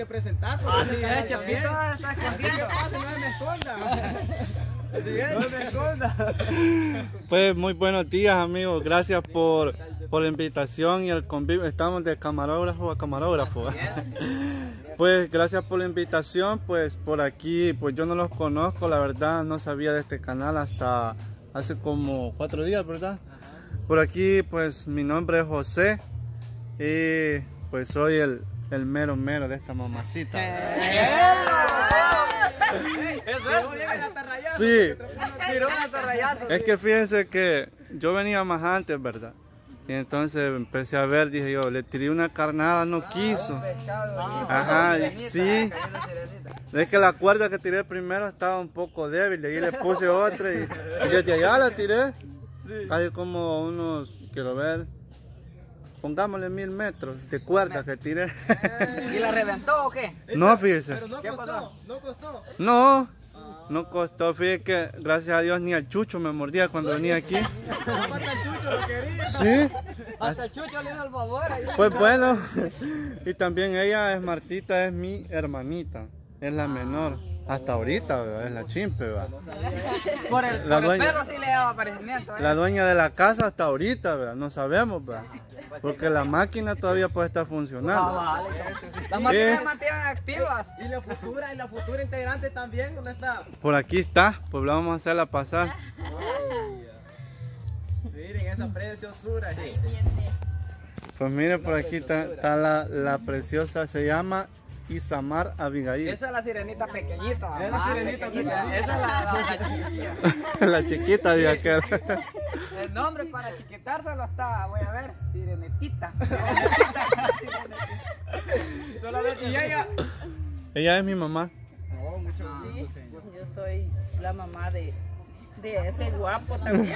presentaste. Así es, Chapito, está escondiendo. ¿Qué pasa? No me esconda. No me esconda. Pues muy buenos días, amigos. Gracias por la invitación y el convivio. Estamos de camarógrafo a camarógrafo. Pues gracias por la invitación. Pues por aquí, pues yo no los conozco, la verdad, no sabía de este canal hasta hace como 4 días, ¿verdad? Por aquí, pues mi nombre es José y pues soy el mero de esta mamacita. Sí, es que fíjense que yo venía más antes, ¿verdad? Y entonces empecé a ver, dije yo, le tiré una carnada, no quiso. Ajá, sí. Es que la cuerda que tiré primero estaba un poco débil, y ahí le puse otra y desde allá la tiré. Hay como unos, quiero ver, pongámosle 1000 metros de cuerda que tiré. ¿Y la reventó o qué? No, fíjese. Pero no costó, no costó. No costó, fíjese que gracias a Dios ni al chucho me mordía cuando venía aquí. Hasta el chucho lo quería. Sí. Hasta el chucho le hizo el favor. Pues bueno, y también ella es Martita, es mi hermanita, es la menor. Hasta ahorita, ¿verdad? Es la chimpe, ¿verdad? Por el perro sí le daba aparecimiento. La dueña de la casa hasta ahorita, ¿verdad? No sabemos, ¿verdad? Porque la máquina todavía puede estar funcionando. Las máquinas se mantienen activas. Y la futura integrante también, ¿dónde está? Por aquí está, pues vamos a hacerla pasar. Miren esa preciosura. Pues miren, por aquí está la preciosa, se llama Isamar Abigail. Esa es la sirenita pequeñita. Es la sirenita pequeñita. Esa es la chiquita. La chiquita de aquel. El nombre para chiquitárselo está, voy a ver, sirenetita. Y ella. Ella es mi mamá. Oh, mucho gusto. Sí, yo soy la mamá de ese guapo también.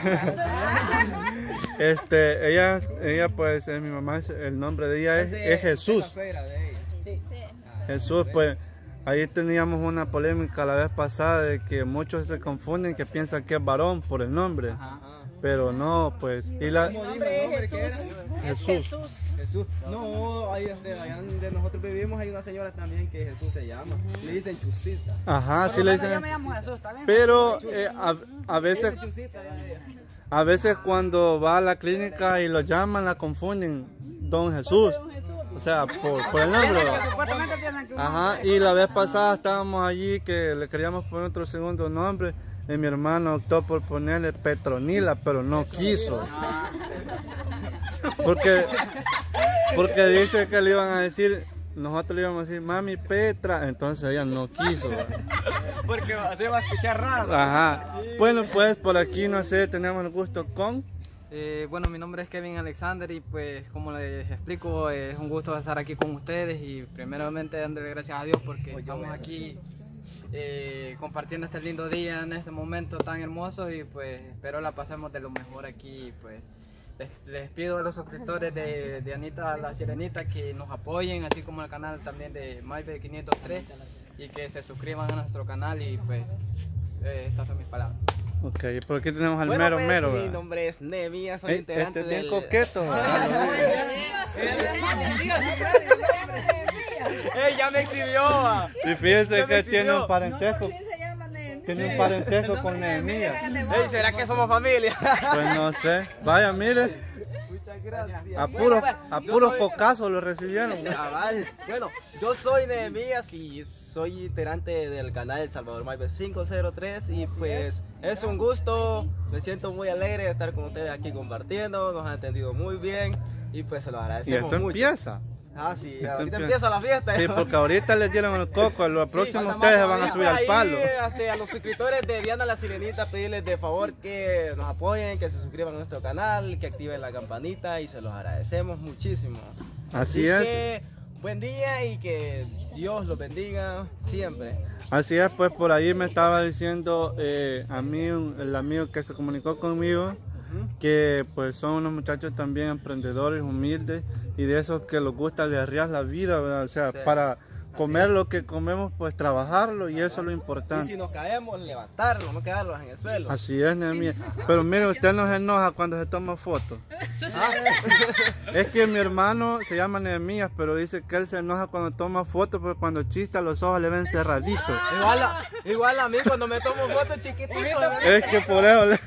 Ella pues es mi mamá, el nombre de ella es Jesús. Sí. Jesús, pues ahí teníamos una polémica la vez pasada de que muchos se confunden, que piensan que es varón por el nombre. Pero no, pues. Y la... ¿Cómo dijo el nombre que era? Jesús. Jesús. No, ahí allá donde nosotros vivimos hay una señora también que Jesús se llama. Le dicen Chusita. Ajá, sí le dicen. Yo me llamo Jesús, ¿está bien? Pero a veces, Chusita, cuando va a la clínica y lo llaman, la confunden, Don Jesús. O sea, por el nombre. Supuestamente tienen que Ajá, y la vez pasada estábamos allí que le queríamos poner otro segundo nombre. Y mi hermano optó por ponerle Petronila, pero no quiso. Porque dice que le iban a decir, nosotros le íbamos a decir, mami Petra, entonces ella no quiso. porque se va a escuchar raro. Ajá. Bueno, pues por aquí, no sé, tenemos el gusto con... Bueno, mi nombre es Kevin Alexander y pues como les explico, es un gusto estar aquí con ustedes y primeramente dándole gracias a Dios porque estamos aquí compartiendo este lindo día en este momento tan hermoso y pues espero la pasemos de lo mejor aquí. Pues les pido a los suscriptores de Anita la Sirenita que nos apoyen, así como el canal también de Maybe 503 y que se suscriban a nuestro canal y pues estas son mis palabras. Ok, por aquí tenemos al Bueno, pues, mero. mi nombre es Nehemías, soy integrante Este es del... bien coqueto. Ya me exhibió. Y fíjense Ya me que tiene exhibió. un parentesco. Tiene un parentesco con Nehemías. Ey, ¿será que somos familia? Pues no sé. Vaya, mire. Muchas gracias. A puros cocazos lo recibieron. Cabal. Bueno, yo soy Nehemías y soy integrante del canal El Salvador Maybe 503 y pues es un gusto, me siento muy alegre de estar con ustedes aquí compartiendo, nos han atendido muy bien y pues se los Y agradecemos esto mucho. empieza. Ah, sí, Esto ahorita empieza. empieza la fiesta. Sí, porque ahorita les dieron el coco, a los próximos ustedes se van a subir al palo. A los suscriptores de Diana la Sirenita pedirles de favor que nos apoyen, que se suscriban a nuestro canal, que activen la campanita y se los agradecemos muchísimo. Así es. Que, buen día y que Dios los bendiga siempre. Así es, pues por ahí me estaba diciendo a mí, el amigo que se comunicó conmigo, que pues son unos muchachos también emprendedores, humildes y de esos que les gusta guerrear la vida, ¿verdad? O sea, Sí. comer lo que comemos, pues trabajarlo y eso es lo Y importante. si nos caemos, levantarnos, no quedarnos en el suelo. Así es, Nehemías. Pero mire, usted no se enoja cuando se toma fotos. Es que mi hermano se llama Nehemías, pero dice que él se enoja cuando toma fotos porque cuando chista los ojos le ven cerraditos. Igual a mí cuando me tomo fotos chiquititos. Es que por eso le...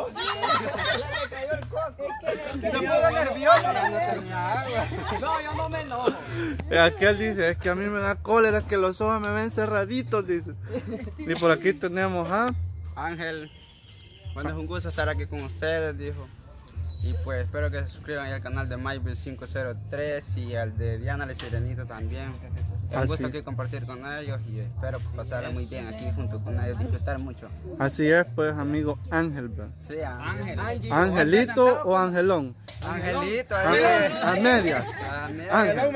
Se puso nervioso. No, yo no me enojo. Aquel dice, es que a mí me da cólera que los ojos me ven cerraditos, dice. Y por aquí tenemos a... Ángel, bueno, es un gusto estar aquí con ustedes, dijo. Y pues espero que se suscriban al canal de Mayville 503 y al de Diana La Sirenita también. Es un gusto aquí compartir con ellos y espero pasarla muy bien aquí junto con ellos, disfrutar mucho. Así es, pues, amigo Ángel. Sí, Ángel. ¿Angelito o Angelón? Angelito, A medias. Ángel.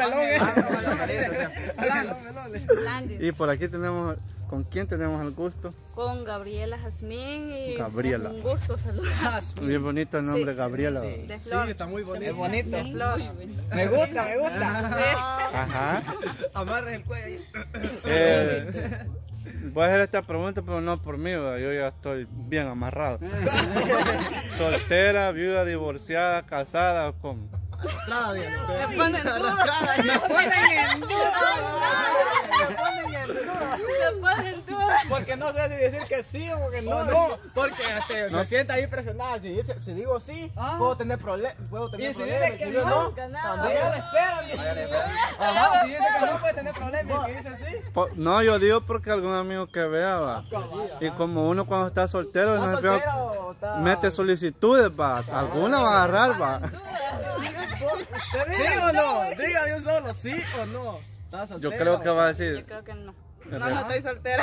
Y por aquí tenemos, ¿con quién tenemos el gusto? Con Gabriela Jazmín y Gabriela. un gusto saludar. Bien bonito el nombre, Gabriela. De Flor. está muy bonito. Es bonito. De Flor. Me gusta, me gusta. Ajá. Amarres el cuello ahí. Voy a hacer esta pregunta, pero no por mí, ¿verdad? Yo ya estoy bien amarrado. ¿Soltera, viuda, divorciada, casada o cómo? Me ponen en duda. Porque no sé si decir que sí o que no. No, porque se siente ahí presionada. Si digo sí, puedo tener problemas. Y si dice que no, también le esperan. Ajá, si dice que no, puede tener problemas. Y que dice sí. No, yo digo porque algún amigo que vea, va. Y como uno cuando está soltero, no se fija, mete solicitudes, va. Alguna va a agarrar, va. ¿Sí o no? Diga de un solo, ¿sí o no? Yo creo que va a decir. Yo creo que no. No estoy soltera.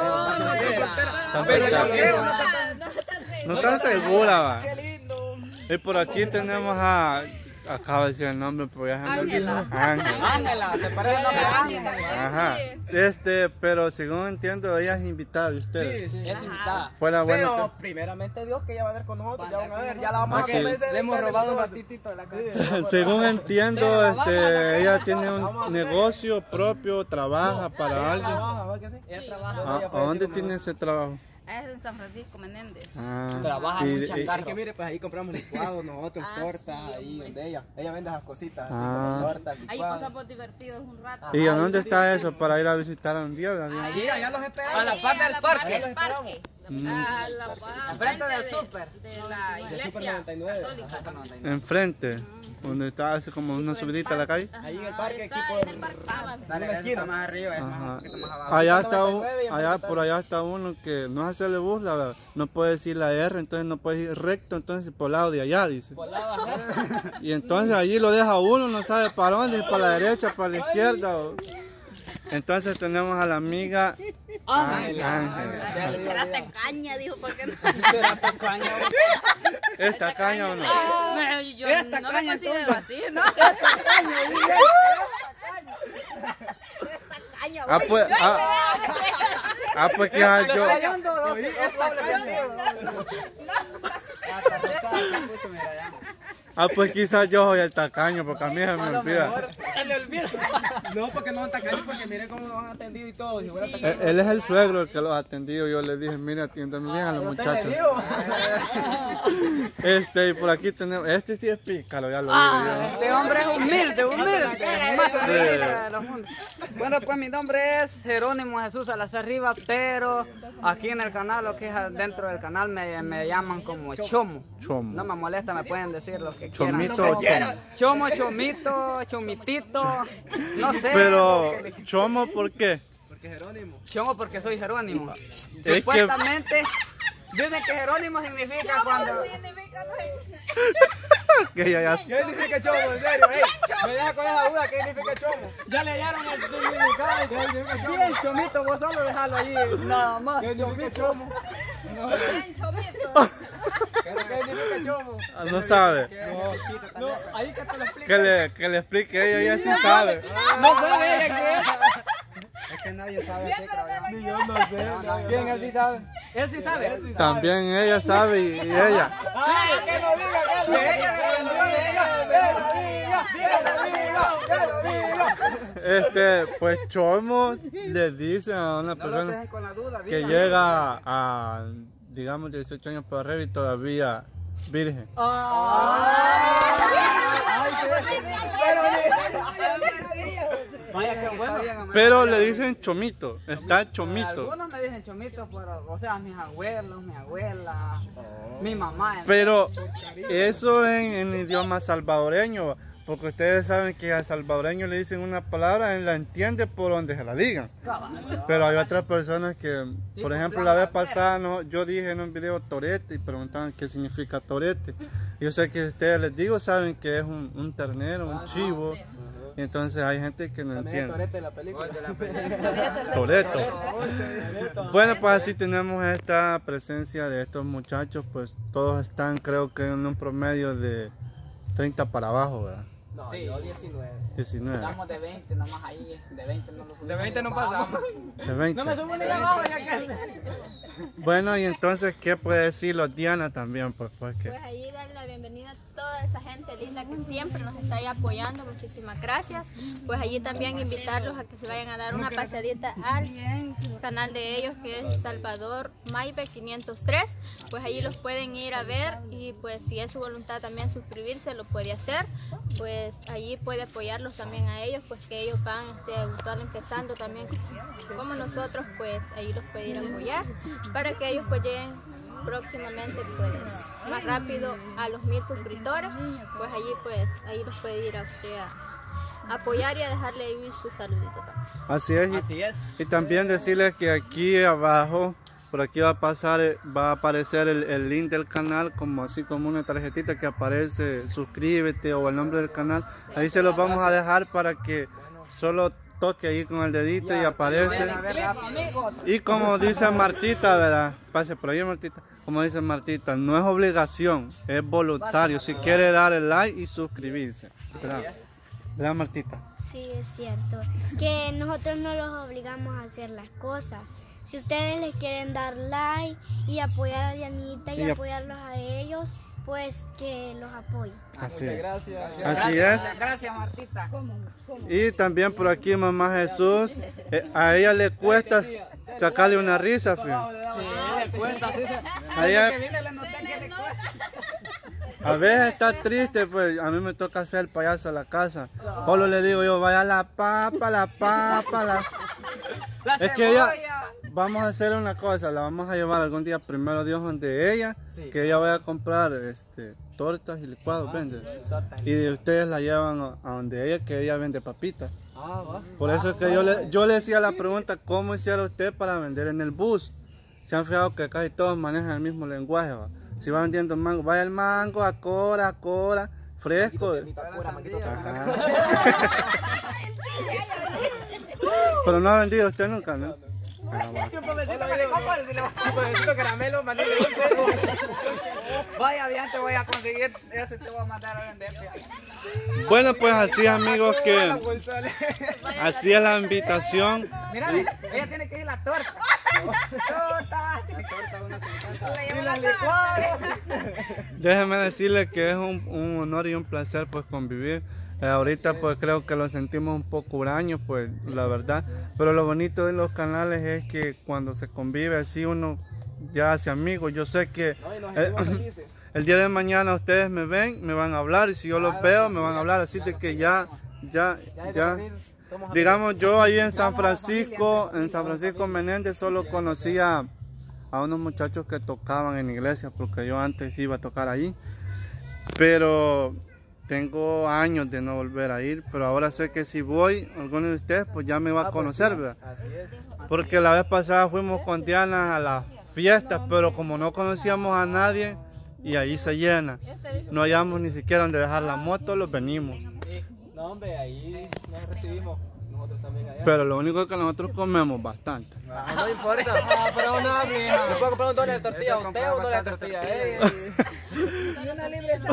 No tan segura, va. Qué lindo. Y por aquí tenemos a... Acabo de decir el nombre, pero ya se me olvidó. Ángel. Ángela, ¿te parece el nombre de Ángela? Ajá. Pero según entiendo, ella es invitada de ustedes. Sí. Es invitada. Fuera bueno. Pero primeramente Dios que ella va a ver con nosotros, ya van a ver, ya la vamos a Así. convencer. Le hemos robado un ratitito de la casa. Según entiendo, ella tiene un negocio propio, trabaja para alguien. Ella trabaja. ¿A dónde tiene ese trabajo? Es en San Francisco Menéndez. Trabaja en un Es changarro. que mire, pues ahí compramos licuados nosotros, tortas, ahí donde ella vende esas cositas, así Ah. como tortas, Ahí licuados. pasamos divertidos un rato. ¿Y a dónde está eso para ir a visitar un día? Ahí, allá los esperamos. A la parte del parque. del parque. A la Frente del súper. De la iglesia 99. católica. Enfrente, donde está así como una subidita a la calle. Ahí en el parque, aquí Está por en el parque. Dale, una está esquina. más arriba, es Ajá. más, un poquito más abajo. Allá está 99 y allá enfrente por allá está uno que no es hacerle burla, ¿verdad? No puede decir la R, entonces no puede ir recto, entonces por el lado de allá, dice. Y entonces allí lo deja uno, no sabe para dónde, si para la derecha, para la izquierda. Entonces tenemos a la amiga Ángela. Será tacaña, dijo, ¿por qué no? ¿Es tacaña o no? Yo no me considero así, ¿no? Tacaña, Ah, pues, pues quizás yo, pues quizás yo soy el tacaño, porque a mí se me olvida. No, porque no son tacaños, porque mire cómo nos han atendido y todo. Si fuera tacaño, Él es el suegro el que los ha atendido. Yo le dije, mire, atiéndame bien a los muchachos. Y por aquí tenemos, este sí es pícaro, ya lo digo yo. Este hombre es humilde, más humilde de los mundos. Bueno, pues mi nombre es Jerónimo Jesús Salazar Rivas, pero aquí en el canal, lo que es dentro del canal, me llaman como Chomo. Chomo. No me molesta, me pueden decir lo que Chomito quieran. o chomo. Chomo, chomito, chomitito, no sé. Pero, chomo, ¿por qué? porque Jerónimo. Chomo porque soy Jerónimo. que- Supuestamente, dicen que Jerónimo significa cuando... Que ella ya... ¿Qué significa chomo? En serio, me deja con esa duda, ¿qué significa chomo? Ya le dieron el significado. Bien, chomito, vos solo dejalo allí, nada más. ¿Qué significa chomo? Bien, chomito. ¿Qué significa chomo? No sabe. No, ahí que te lo explico. Que le explique, ella sí sabe. No sabe ella qué es. Es que nadie sabe así, Ni yo no sé. Bien, él sí sabe. Él sí sabe. También ella sabe y ella. ¡Ah, que lo diga, que lo diga! Pues chomo le dicen a una persona que llega a, digamos, 18 años por arriba y todavía virgen. Pero le dicen chomito, está chomito. Algunos me dicen chomito, pero, o sea, mis abuelos, mi abuela, mi mamá. Pero eso en idioma salvadoreño, porque ustedes saben que al salvadoreño le dicen una palabra, él la entiende por donde se la digan. Pero hay otras personas que, por ejemplo, la vez pasada yo dije en un video torete y preguntaban qué significa torete. Yo sé que ustedes les digo, saben que es un ternero, un chivo. Y entonces hay gente que no entiende. Torete de la película. Toreto. Bueno, pues así tenemos esta presencia de estos muchachos, pues todos están, creo que en un promedio de 30 para abajo, ¿verdad? No, sí, yo 19. 19. Estamos de 20 nomás ahí, de 20 no lo subimos. De 20 no pasamos. De 20. No me subo ni la bajo ya que... Bueno, y entonces, ¿qué puede decirlo Diana también? Pues ahí darle la bienvenida a toda esa gente linda que siempre nos está ahí apoyando, muchísimas gracias. Pues allí también invitarlos a que se vayan a dar una pasadita al canal de ellos, que es Salvador Maibe 503. Pues allí los pueden ir a ver y pues si es su voluntad también suscribirse, lo puede hacer. Pues allí puede apoyarlos también a ellos, pues que ellos van actual empezando también como nosotros, pues ahí los puede ir a apoyar para que ellos pues lleguen próximamente pues más rápido a los 1000 suscriptores. Pues allí ahí los puede ir a usted a apoyar y a dejarle ahí su saludito también. Así es. Y también decirles que aquí abajo, por aquí va a aparecer el link del canal, así como una tarjetita que aparece suscríbete o el nombre del canal. Ahí se los vamos a dejar para que solo toque ahí con el dedito y aparece. Y como dice Martita, ¿verdad? Pase por ahí, Martita. Como dice Martita, no es obligación, es voluntario. Si quiere dar el like y suscribirse. ¿Verdad, Martita? Sí, es cierto. Que nosotros no los obligamos a hacer las cosas. Si ustedes les quieren dar like y apoyar a Dianita y apoyarlos a ellos, pues que los apoyen. Así es. Gracias. Así es. Gracias, Martita. Y también por aquí Mamá Jesús, a ella le cuesta sacarle una risa, fíjate. Sí, le cuesta. A veces está triste, pues a mí me toca hacer el payaso a la casa. Solo le digo yo, vaya la papa. Es que ella, vamos a hacer una cosa, la vamos a llevar algún día primero Dios donde ella, que ella vaya a comprar tortas y licuados, vende. Y ustedes la llevan a donde ella, que ella vende papitas. Por eso es que yo le decía la pregunta, ¿cómo hiciera usted para vender en el bus? Se han fijado que casi todos manejan el mismo lenguaje, ¿va? Si va vendiendo mango, vaya el mango, a cora, fresco. Pero no ha vendido usted nunca, ¿no? Vaya, bien te voy a conseguir, ese te voy a mandar a vender. Bueno, pues así, amigos, que así es la invitación. Mira, ella tiene que ir la torta. Déjeme decirle que es un honor y un placer pues convivir. Ahorita pues creo que lo sentimos un poco huraños, pues la verdad. Pero lo bonito de los canales es que cuando se convive así uno ya hace amigos. Yo sé que el día de mañana ustedes me ven, me van a hablar, y si yo los veo me van a hablar, así de que ya. Digamos, yo ahí en San Francisco Menéndez solo conocía a unos muchachos que tocaban en iglesia, porque yo antes iba a tocar ahí. Pero tengo años de no volver a ir, pero ahora sé que si voy, alguno de ustedes pues ya me va a conocer, ¿verdad? Porque la vez pasada fuimos con Diana a la fiesta, pero como no conocíamos a nadie, y ahí se llena, no hallamos ni siquiera donde dejar la moto, los venimos. No, hombre, ahí nos recibimos. Nosotros también allá. Pero lo único es que nosotros comemos bastante. No importa. Pero no, mija. ¿Me puedo comprar un dólar de tortilla? ¿Un té o un dólar de tortilla? Y una libre sal.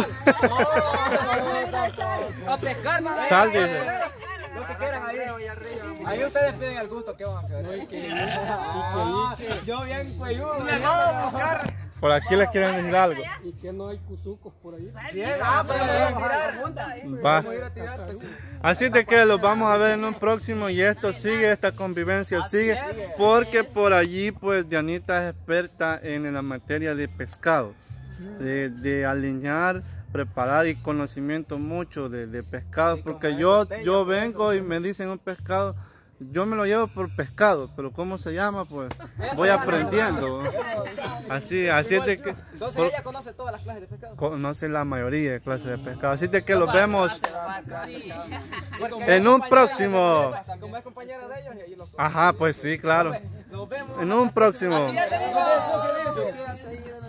A pescar, madre. Sal, dice. Lo que quieran ahí. Ahí ustedes piden el gusto, ¿qué van a hacer? Yo bien cuelludo. Por aquí les quieren decir algo. ¿Y que no hay cuzucos por ahí? Bien, vamos a ir a tirar. Así de que los vamos a ver en un próximo y esto sigue, esta convivencia sigue, porque por allí pues Dianita es experta en la materia de pescado, de alinear, preparar y conocimiento mucho de pescado, porque yo vengo y me dicen un pescado, yo me lo llevo por pescado, pero cómo se llama pues voy aprendiendo. Así es de que Entonces ella conoce todas las clases de pescado. conoce la mayoría de clases de pescado, así de que los vemos en un próximo. Como es compañera de ellos, y ahí los... Ajá, pues sí, claro. Nos vemos En un próximo. Suscríbanse ahí.